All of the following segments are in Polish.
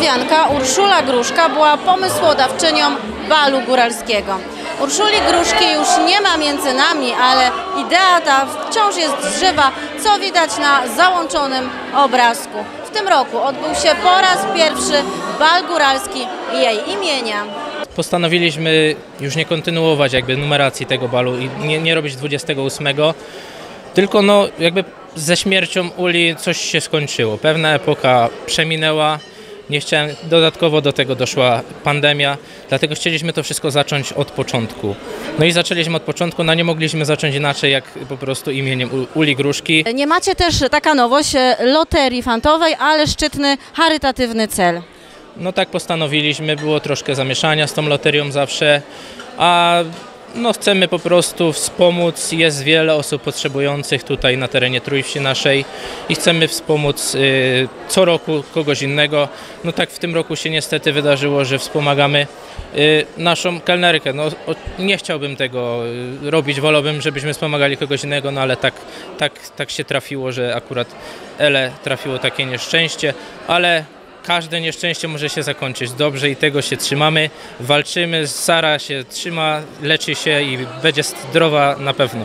góralszczanka Urszula Gruszka była pomysłodawczynią balu góralskiego. Urszuli Gruszki już nie ma między nami, ale idea ta wciąż jest żywa, co widać na załączonym obrazku. W tym roku odbył się po raz pierwszy bal góralski jej imienia. Postanowiliśmy już nie kontynuować numeracji tego balu i nie robić 28, tylko ze śmiercią Uli coś się skończyło. Pewna epoka przeminęła. Nie chciałem, dodatkowo do tego doszła pandemia, dlatego chcieliśmy to wszystko zacząć od początku. No i zaczęliśmy od początku, nie mogliśmy zacząć inaczej jak po prostu imieniem Uli Gruszki. Nie macie też, taka nowość, loterii fantowej, ale szczytny, charytatywny cel. No tak postanowiliśmy, było troszkę zamieszania z tą loterią zawsze, a chcemy po prostu wspomóc, jest wiele osób potrzebujących tutaj na terenie Trójwsi naszej i chcemy wspomóc co roku kogoś innego. No tak w tym roku się niestety wydarzyło, że wspomagamy naszą kelnerkę. Nie chciałbym tego robić, wolałbym, żebyśmy wspomagali kogoś innego, ale tak się trafiło, że akurat Ele trafiło takie nieszczęście, ale każde nieszczęście może się zakończyć dobrze i tego się trzymamy, walczymy, Sara się trzyma, leczy się i będzie zdrowa na pewno.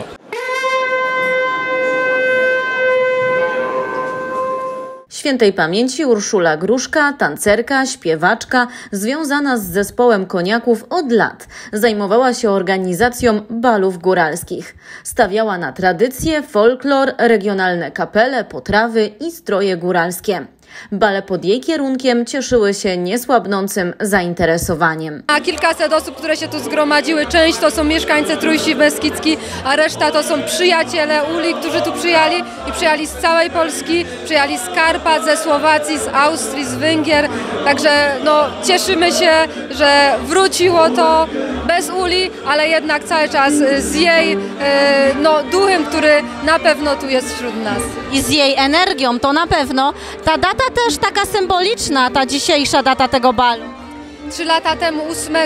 Świętej pamięci Urszula Gruszka, tancerka, śpiewaczka, związana z zespołem koniaków od lat. Zajmowała się organizacją balów góralskich. Stawiała na tradycje, folklor, regionalne kapele, potrawy i stroje góralskie. Bale pod jej kierunkiem cieszyły się niesłabnącym zainteresowaniem. A kilkaset osób, które się tu zgromadziły, część to są mieszkańcy Trójsi Beskidzkiej, a reszta to są przyjaciele Uli, którzy tu przyjechali i przyjechali z całej Polski, przyjechali z Karpat, ze Słowacji, z Austrii, z Węgier. Także cieszymy się, że wróciło to bez Uli, ale jednak cały czas z jej duchem, który na pewno tu jest wśród nas. I z jej energią, to na pewno. Ta data też taka symboliczna, ta dzisiejsza data tego balu. 3 lata temu,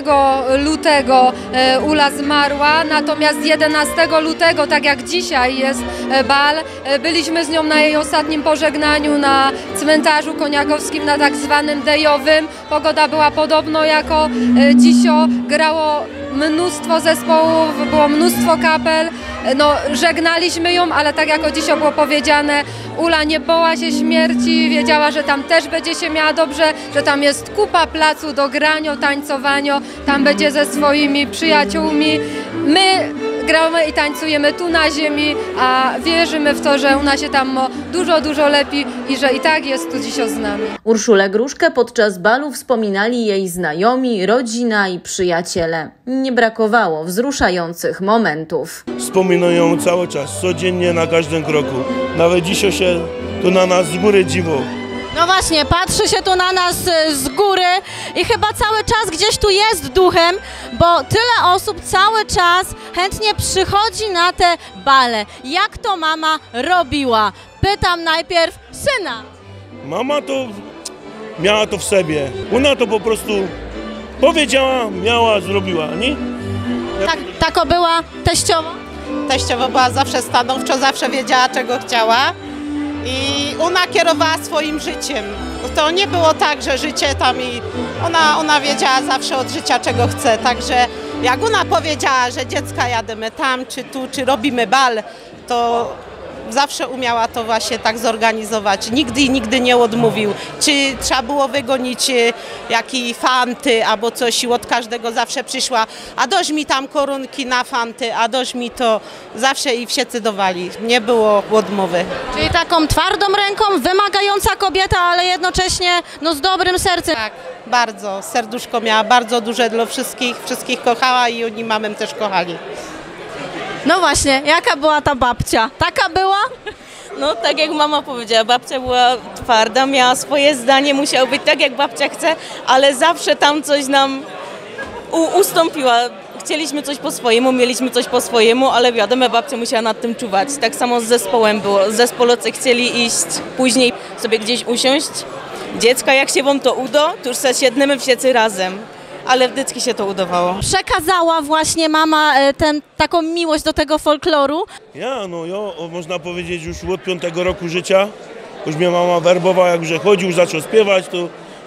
8 lutego Ula zmarła, natomiast 11 lutego, tak jak dzisiaj jest bal, byliśmy z nią na jej ostatnim pożegnaniu na cmentarzu koniakowskim, na tak zwanym dejowym. Pogoda była podobno jako dzisio, grało mnóstwo zespołów, było mnóstwo kapel. Żegnaliśmy ją, ale tak jak dzisiaj było powiedziane, Ula nie bała się śmierci, wiedziała, że tam też będzie się miała dobrze, że tam jest kupa placu do grania, tańcowania, tam będzie ze swoimi przyjaciółmi. My gramy i tańcujemy tu na ziemi, a wierzymy w to, że u nas się tam ma dużo, dużo lepiej i że i tak jest tu dzisiaj z nami. Urszulę Gruszkę podczas balu wspominali jej znajomi, rodzina i przyjaciele. Nie brakowało wzruszających momentów. Wspominają cały czas, codziennie, na każdym kroku. Nawet dzisiaj się tu na nas z góry dziwą. No właśnie, patrzy się tu na nas z góry i chyba cały czas gdzieś tu jest duchem, bo tyle osób cały czas chętnie przychodzi na te bale. Jak to mama robiła? Pytam najpierw syna. Mama to miała to w sobie. Ona to po prostu powiedziała, miała, zrobiła, nie? Tako była teściowa? Teściowa była zawsze stanowczo, zawsze wiedziała, czego chciała. I ona kierowała swoim życiem. To nie było tak, że życie tam i ona wiedziała zawsze od życia, czego chce. Także jak ona powiedziała, że dziecka jademy tam, czy tu, czy robimy bal, to zawsze umiała to właśnie tak zorganizować. Nigdy nie odmówił. Czy trzeba było wygonić jakiej fanty albo coś i od każdego zawsze przyszła, a dość mi tam korunki na fanty, a dość mi to zawsze i wszyscy dawali. Nie było odmowy. Czyli taką twardą ręką, wymagająca kobieta, ale jednocześnie z dobrym sercem. Tak, bardzo. Serduszko miała bardzo duże dla wszystkich kochała i oni mamę też kochali. No właśnie, jaka była ta babcia? Taka była? No tak jak mama powiedziała, babcia była twarda, miała swoje zdanie, musiało być tak jak babcia chce, ale zawsze tam coś nam ustąpiła. Chcieliśmy coś po swojemu, mieliśmy coś po swojemu, ale wiadomo, babcia musiała nad tym czuwać. Tak samo z zespołem było. Zespolocy chcieli iść później sobie gdzieś usiąść. Dziecka, jak się wam to uda, to już se siedniemy wszyscy razem. Ale wdycki się to udawało. Przekazała właśnie mama taką miłość do tego folkloru? Ja można powiedzieć już od 5 roku życia. Już mnie mama werbowała, jak już chodził, zaczął śpiewać, to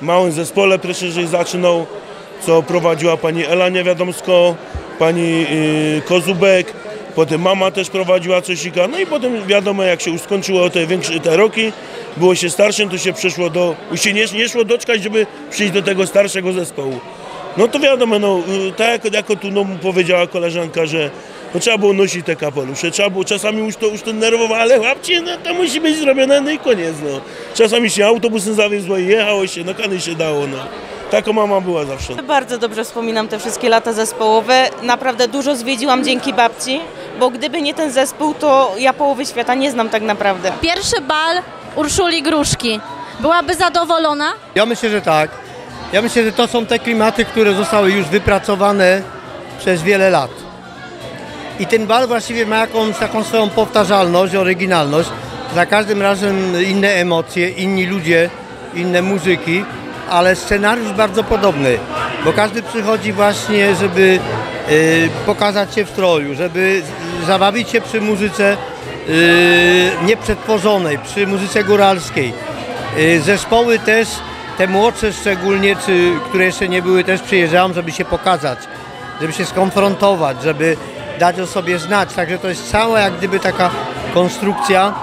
małym zespole pierwszy zaczynał, co prowadziła pani Ela Niewiadomsko, pani Kozubek, potem mama też prowadziła cosika, no i potem wiadomo, jak się już skończyło te roki, było się starszym, to się przeszło już się nie szło doczekać, żeby przyjść do tego starszego zespołu. No to wiadomo, no, tak jak tu powiedziała koleżanka, że no, trzeba było nosić te kapelusze, trzeba było, czasami już to nerwowo, ale chłopcie, no to musi być zrobione, no i koniec, no. Czasami się autobusem zawiezło i jechało się, no kany się dało, no. Taka mama była zawsze. Bardzo dobrze wspominam te wszystkie lata zespołowe. Naprawdę dużo zwiedziłam dzięki babci, bo gdyby nie ten zespół, to ja połowy świata nie znam tak naprawdę. Pierwszy bal Urszuli Gruszki. Byłaby zadowolona? Ja myślę, że tak. Ja myślę, że to są te klimaty, które zostały już wypracowane przez wiele lat. I ten bal właściwie ma jakąś taką swoją powtarzalność, oryginalność. Za każdym razem inne emocje, inni ludzie, inne muzyki, ale scenariusz bardzo podobny, bo każdy przychodzi właśnie, żeby pokazać się w stroju, żeby zabawić się przy muzyce nieprzetworzonej, przy muzyce góralskiej. Zespoły też, te młodsze szczególnie, które jeszcze nie były, też przyjeżdżają, żeby się pokazać, żeby się skonfrontować, żeby dać o sobie znać. Także to jest cała jak gdyby taka konstrukcja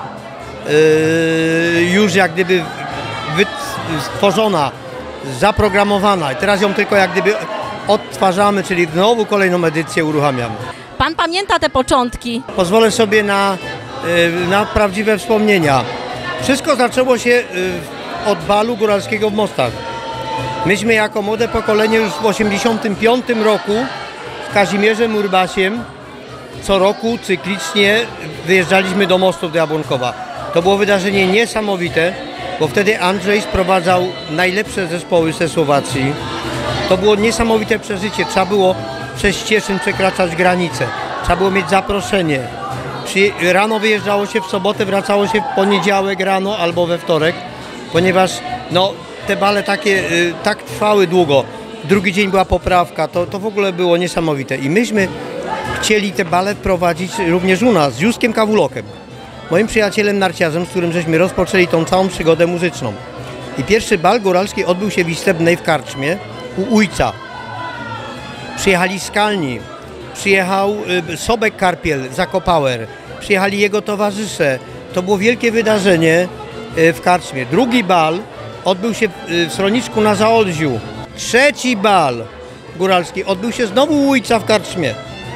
już jak gdyby stworzona, zaprogramowana i teraz ją tylko jak gdyby odtwarzamy, czyli znowu kolejną edycję uruchamiamy. Pan pamięta te początki? Pozwolę sobie na prawdziwe wspomnienia. Wszystko zaczęło się od balu góralskiego w Mostach. Myśmy jako młode pokolenie już w 1985 roku z Kazimierzem Urbasiem co roku cyklicznie wyjeżdżaliśmy do Mostów, do Jabłonkowa. To było wydarzenie niesamowite, bo wtedy Andrzej sprowadzał najlepsze zespoły ze Słowacji. To było niesamowite przeżycie. Trzeba było przez Cieszyn przekraczać granicę. Trzeba było mieć zaproszenie. Rano wyjeżdżało się w sobotę, wracało się w poniedziałek rano albo we wtorek, ponieważ no, te bale tak trwały długo. Drugi dzień była poprawka, to w ogóle było niesamowite. I myśmy chcieli te bale wprowadzić również u nas, z Józkiem Kawulokiem, moim przyjacielem narciarzem, z którym żeśmy rozpoczęli tą całą przygodę muzyczną. I pierwszy bal góralski odbył się w Istebnej w Karczmie u Ujca. Przyjechali Skalni, przyjechał Sobek Karpiel, Zakopauer, przyjechali jego towarzysze. To było wielkie wydarzenie w Karczmie. Drugi bal odbył się w Stroniczku na Zaolziu. Trzeci bal góralski odbył się znowu u Ujca w Karczmie.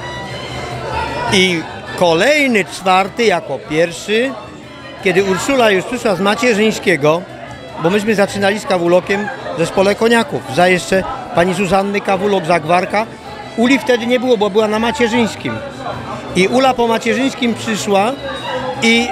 I kolejny, czwarty jako pierwszy, kiedy Urszula już przyszła z Macierzyńskiego, bo myśmy zaczynali z Kawulokiem w zespole Koniaków, za jeszcze pani Zuzanny Kawulok, Zagwarka. Uli wtedy nie było, bo była na Macierzyńskim. I Ula po Macierzyńskim przyszła i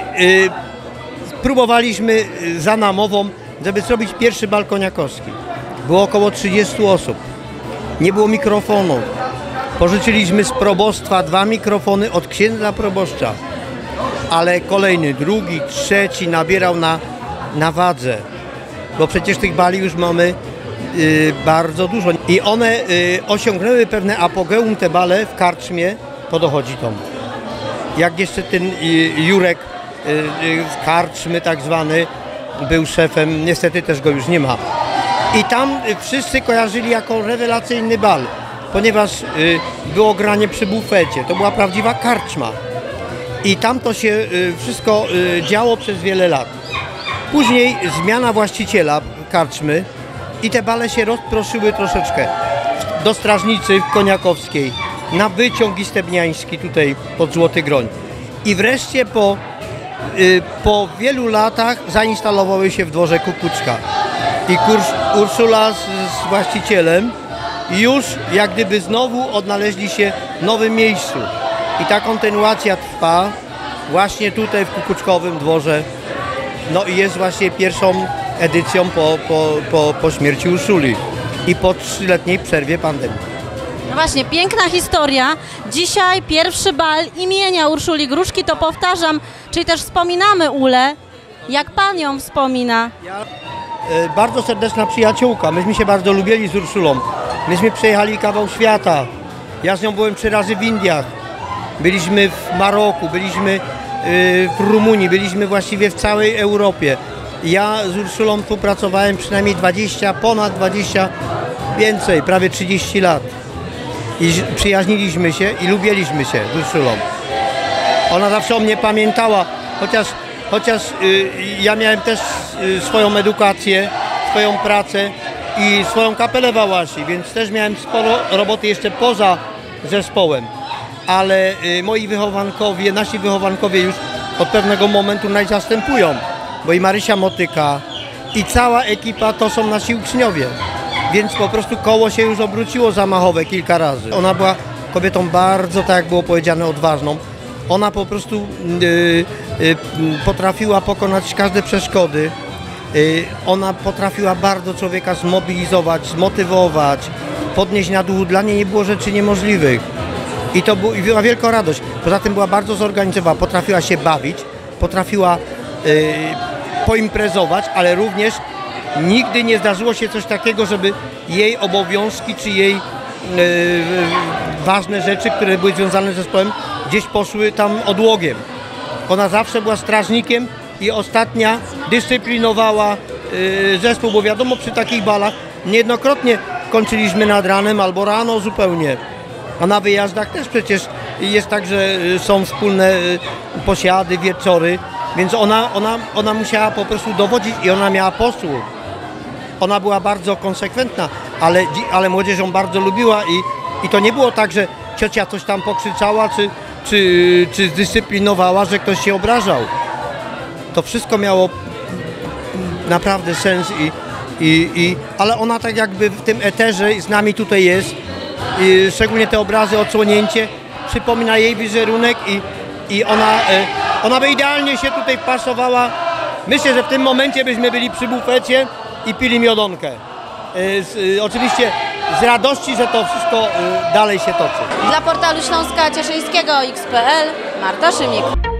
próbowaliśmy za namową, żeby zrobić pierwszy bal koniakowski. Było około 30 osób. Nie było mikrofonów. Pożyczyliśmy z probostwa 2 mikrofony od księdza proboszcza. Ale kolejny, drugi, trzeci nabierał na wadze. Bo przecież tych bali już mamy bardzo dużo. I one osiągnęły pewne apogeum, te bale w Karczmie pod Ochodzitą. Jak jeszcze ten Jurek z Karczmy tak zwany był szefem, niestety też go już nie ma. I tam wszyscy kojarzyli jako rewelacyjny bal, ponieważ było granie przy bufecie, to była prawdziwa karczma. I tam to się wszystko działo przez wiele lat. Później zmiana właściciela karczmy i te bale się rozproszyły troszeczkę do Strażnicy Koniakowskiej, na Wyciąg Istebniański tutaj pod Złoty Groń. I wreszcie po wielu latach zainstalowały się w dworze Kukuczka. I Urszula z właścicielem już jak gdyby znowu odnaleźli się w nowym miejscu. I ta kontynuacja trwa właśnie tutaj w Kukuczkowym dworze. No i jest właśnie pierwszą edycją po śmierci Urszuli i po 3-letniej przerwie pandemii. No właśnie, piękna historia. Dzisiaj pierwszy bal imienia Urszuli Gruszki, to powtarzam, czyli też wspominamy Ulę. Jak pan ją wspomina? Bardzo serdeczna przyjaciółka. Myśmy się bardzo lubili z Urszulą. Myśmy przejechali kawał świata. Ja z nią byłem 3 razy w Indiach. Byliśmy w Maroku, byliśmy w Rumunii, byliśmy właściwie w całej Europie. Ja z Urszulą współpracowałem przynajmniej ponad 20, więcej, prawie 30 lat. I przyjaźniliśmy się i lubiliśmy się z Urszulą. Ona zawsze o mnie pamiętała, chociaż ja miałem też swoją edukację, swoją pracę i swoją kapelę w Ałasi, więc też miałem sporo roboty jeszcze poza zespołem. Ale moi wychowankowie, nasi wychowankowie już od pewnego momentu nas zastępują, bo i Marysia Motyka i cała ekipa to są nasi uczniowie, więc po prostu koło się już obróciło zamachowe kilka razy. Ona była kobietą bardzo, tak jak było powiedziane, odważną. Ona po prostu potrafiła pokonać każde przeszkody. Ona potrafiła bardzo człowieka zmobilizować, zmotywować, podnieść na duchu. Dla niej nie było rzeczy niemożliwych. I to była wielka radość. Poza tym była bardzo zorganizowana, potrafiła się bawić, potrafiła poimprezować, ale również nigdy nie zdarzyło się coś takiego, żeby jej obowiązki czy jej ważne rzeczy, które były związane z zespołem, gdzieś poszły tam odłogiem. Ona zawsze była strażnikiem i ostatnia dyscyplinowała zespół, bo wiadomo, przy takich balach niejednokrotnie kończyliśmy nad ranem albo rano zupełnie. A na wyjazdach też przecież jest tak, że są wspólne posiady, wieczory, więc ona musiała po prostu dowodzić i ona miała posłuch. Ona była bardzo konsekwentna, ale młodzież ją bardzo lubiła i to nie było tak, że ciocia coś tam pokrzyczała czy zdyscyplinowała, że ktoś się obrażał. To wszystko miało naprawdę sens ale ona tak jakby w tym eterze z nami tutaj jest. I szczególnie te obrazy, odsłonięcie przypomina jej wizerunek i ona by idealnie się tutaj wpasowała. Myślę, że w tym momencie byśmy byli przy bufecie i pili miodonkę. Oczywiście z radości, że to wszystko dalej się toczy. Dla portalu Śląska Cieszyńskiego XPL Marta Szymik.